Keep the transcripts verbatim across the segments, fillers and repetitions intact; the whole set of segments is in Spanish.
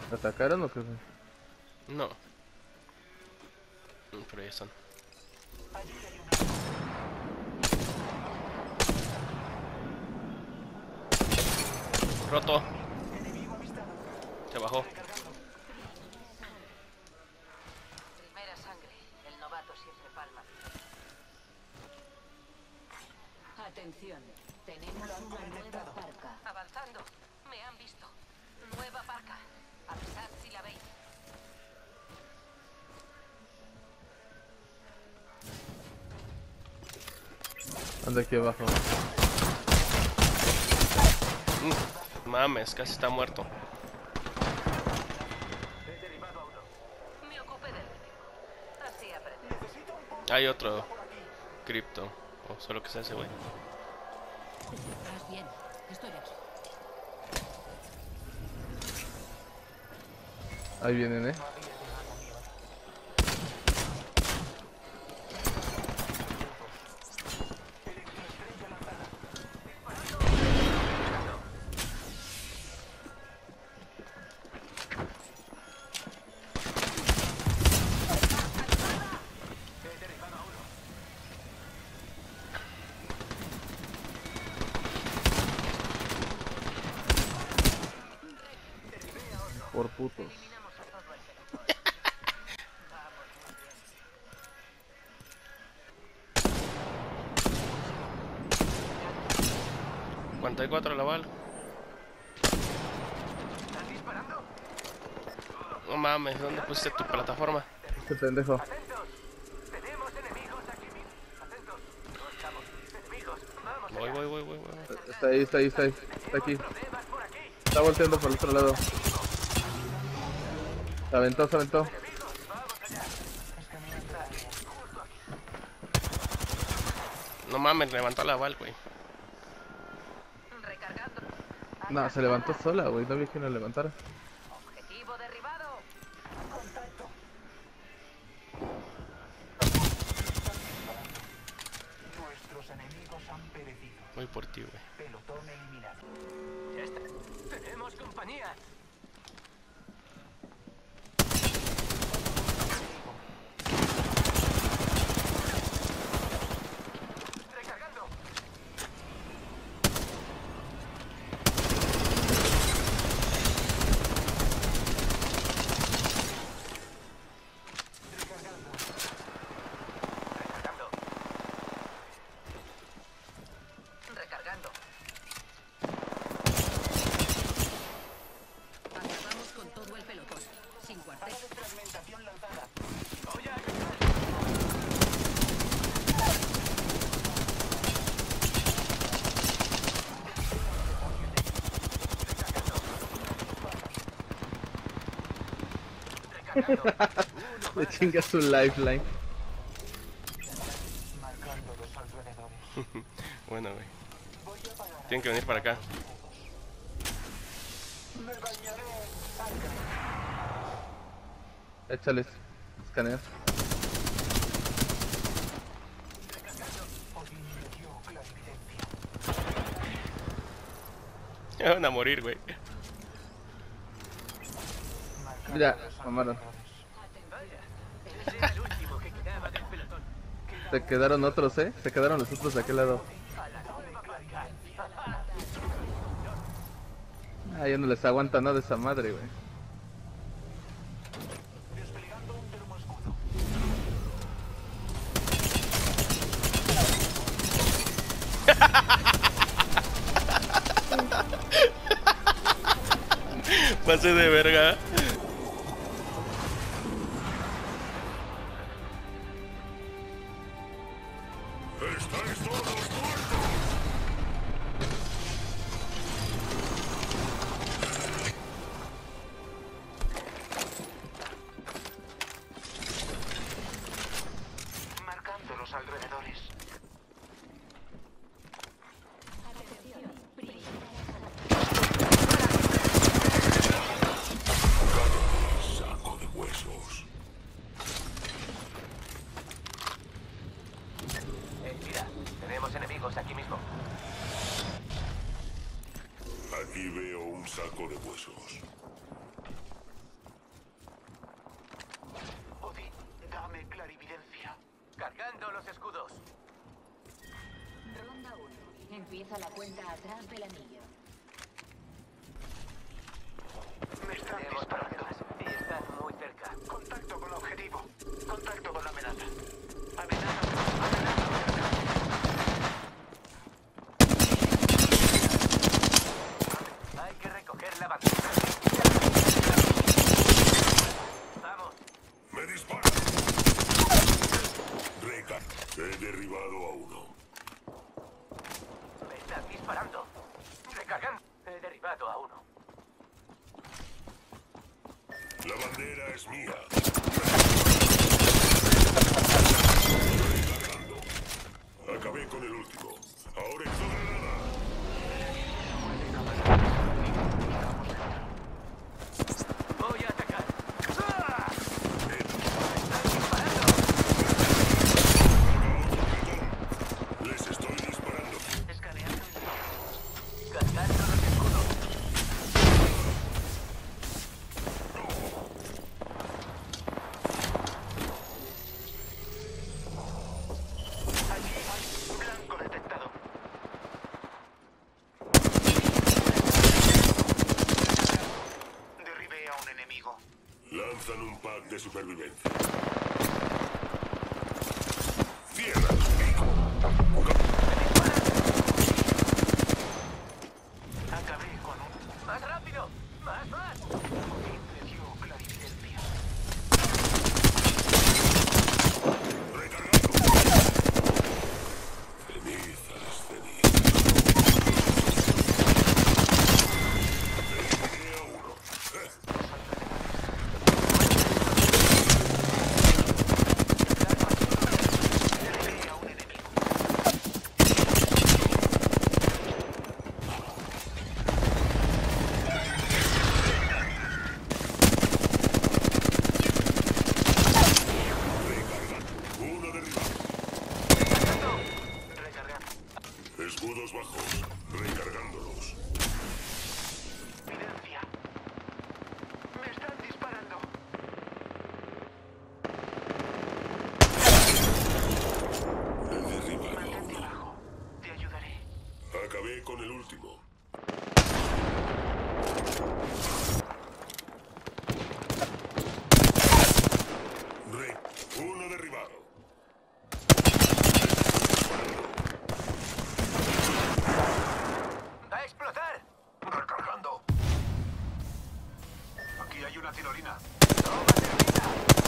¿Te atacaron o qué? No. Pero ya están. Roto. Se bajó. Primera sangre. El novato siempre palma. Atención. Tenemos una nueva parca. Avanzando. Me han visto. Nueva parca. Avisad si la veis. Anda aquí abajo. Mm, mames, casi está muerto. Me ocupé del enemigo. Así aprendí. Hay otro cripto. O oh, solo que sea ese güey. Estás bien. Estoy aquí. Ahí vienen, eh. Por putos. cuarenta y cuatro la bala. No mames, ¿dónde pusiste tu plataforma? Este pendejo. Voy, voy, voy, voy, voy. Está ahí, está ahí, está ahí. Está aquí. Está volteando por el otro lado. Se aventó, se aventó. No mames, levantó la bala, güey. Recargando. No, se levantó sola, güey. No vi que la levantara. Objetivo derribado. Nuestros enemigos han perecido. Voy por ti, güey. Pelotón eliminado. Ya está. Tenemos compañía. Recargando. Recargando. Recargando. Acabamos con todo el pelotón. Sin cuartel. Fragmentación lanzada. Voy a ayudar. Le chinga su lifeline. Marcando los alrededores. Bueno, güey. Tienen que venir para acá. Me bañaré. Échales. Escanea. Odín me dio clarividencia. Ya van a morir, güey. Mira, mamaron. Ese era el último que quedaba del pelotón. Se quedaron otros, eh. Se quedaron los otros de aquel lado. Ah, ya no les aguanta nada esa madre, güey. Desplegando un termoescudo. Pase de verga. Marcando los alrededores. Saco de huesos. Eh, mira, tenemos enemigos aquí mismo. Aquí veo un saco de huesos. Cargando los escudos. Ronda uno. Empieza la cuenta atrás del anillo. Me están Tenemos disparando. problemas y están muy cerca. Contacto con objetivo. Contacto con la amenaza. Amenaza. Amenaza. Hay que recoger la bandera. Vamos. ¡Me dispara! Recar. He derribado a uno. Me están disparando. Recargando. He derribado a uno. La bandera es mía. Recargando. Acabé con el último. Ahora explota. Voy a atacar. ¡Ah! Ven. ¡Están disparando! Les estoy disparando. Escaneando. Cargando los escudos. Allí hay blanco detectado. Derribé a un enemigo. Lanzan un pack de supervivencia. Cierra el pico. Acabé con un... ¡Más rápido! ¡Más, más! Me dio clarividencia. Recargando. Cenizas, cenizas. Eliminé a uno. Eh, Derribé a un enemigo. Recargando. Uno derribado. Recargando. Escudos bajos. Recargándolos. Evidencia. Me están disparando. He derribado a Mantente uno. abajo. Te ayudaré. Acabé con el último. Re. Uno derribado. ¡Va a explotar! Recargando. Aquí hay una tirolina. ¡Toma, termina!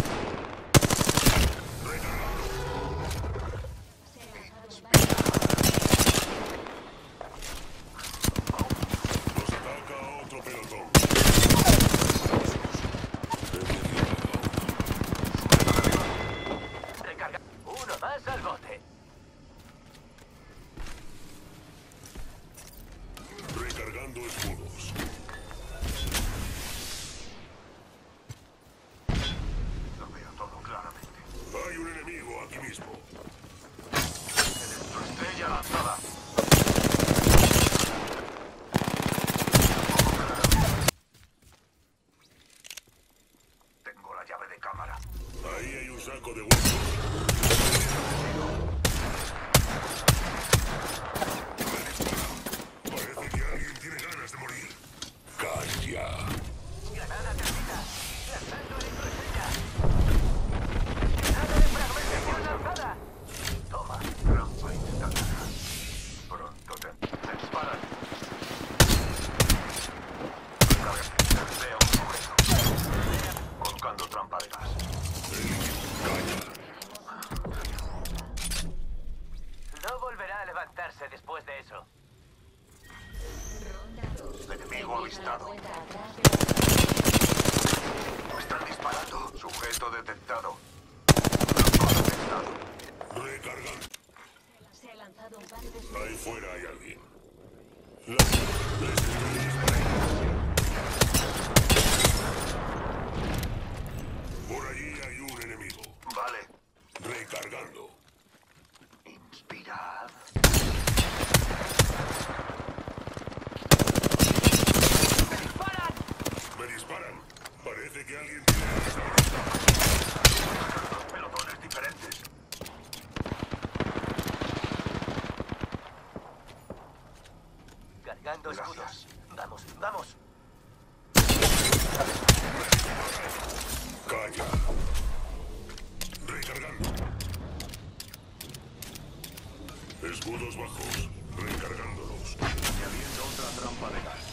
Nos ataca otro pelotón. Recarga. Uno más al bote. Recargando escudos. Lo veo todo claramente. Hay un enemigo aquí mismo. Estrella lanzada. Tengo la llave de cámara. Ahí hay un saco de huesos. Parece que alguien tiene ganas de morir. Calla. Granada termina. Lanzando electroestrella. Granada de fragmentación lanzada. Toma. Trampa instalada. Pronto te... Me disparan. Veo un sujeto. Colocando trampa de gas. No volverá a levantarse después de eso. Ronda dos. Enemigo Empieza la avistado. cuenta atrás del anillo. Me están disparando. Sujeto detectado. Blanco detectado. Recargando. Se ha lanzado un par de... Ahí fuera hay alguien. La- Les estoy disparando. Por allí hay un enemigo. Vale. Recargando. Inspirad. Me disparan. Parece que alguien tiene ganas de morir. Dos pelotones diferentes. Escudos bajos. Recargándolos. Añadiendo otra trampa de gas.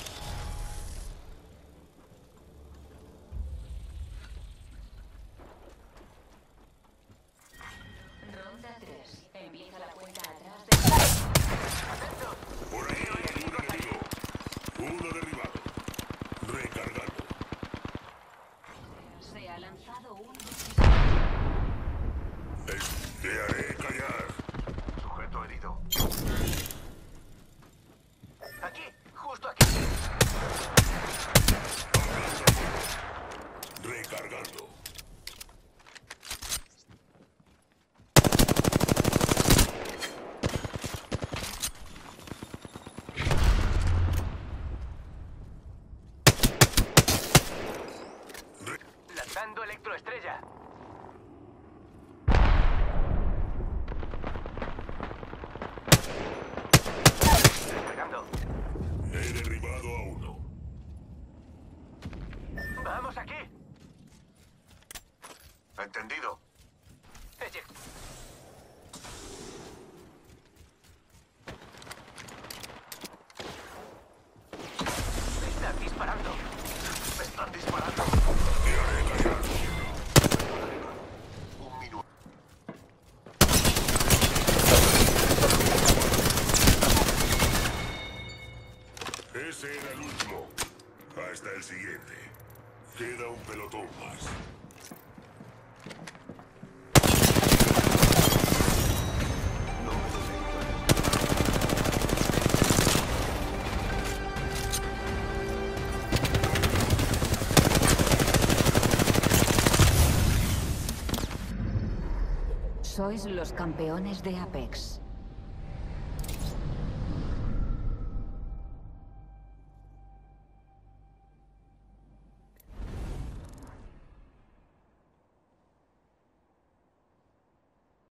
Ronda tres. Empieza la cuenta atrás de... Por ahí hay un enemigo. Uno derribado. Recargando. Se ha lanzado un... Es- Te haré callar. Sujeto herido. Aquí, justo aquí. Recargando. Lanzando electroestrella. Cargando. He derribado a uno. Vamos aquí. Entendido. Eject. Me están disparando. Me están disparando. Te haré callar. Un minuto. Ese era el último. Hasta el siguiente. Queda un pelotón más. No me detecto. Sois los campeones de Apex.